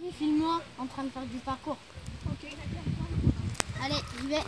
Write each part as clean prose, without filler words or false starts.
Filme-moi en train de faire du parcours. Ok, d'accord. Allez, j'y vais.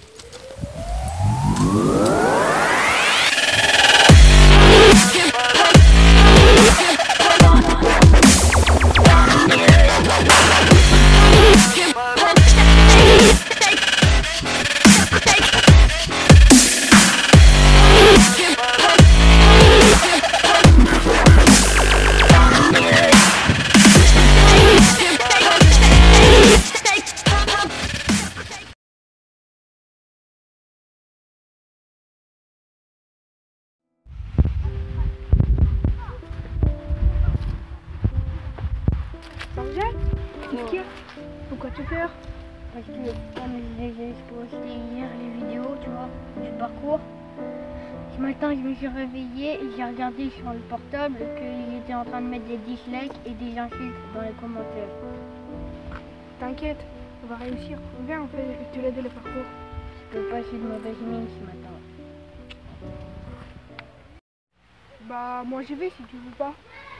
Qu'est-ce qu'il y a? Pourquoi tu pleures? Parce que comme j'ai posté hier les vidéos, tu vois, du parcours, ce matin je me suis réveillée et j'ai regardé sur le portable qu'ils étaient en train de mettre des dislikes et des insultes dans les commentaires. T'inquiète, on va réussir. Viens, on fait te l'aider le parcours. Je peux pas, j'ai de mauvaise mine ce matin. Bah, moi j'y vais si tu veux pas.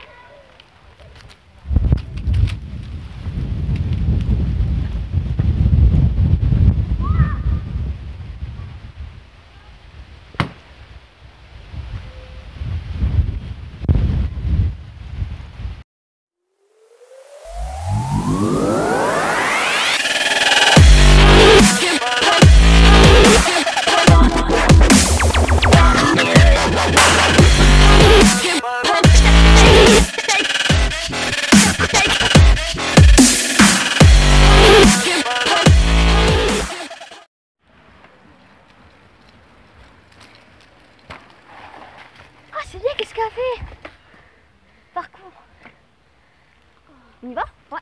Ah, c'est bien, qu'est-ce qu'elle fait? Parcours. On y va? Ouais.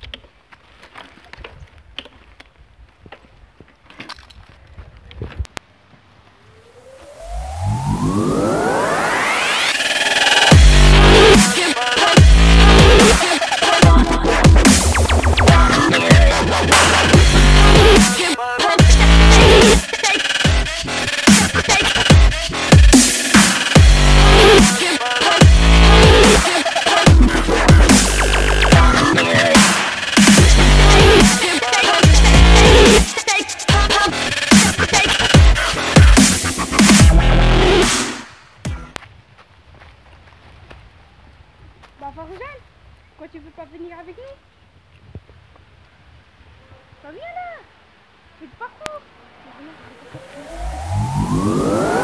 Bah, Faroujane, pourquoi tu veux pas venir avec nous? Bah, viens là, fais le parcours.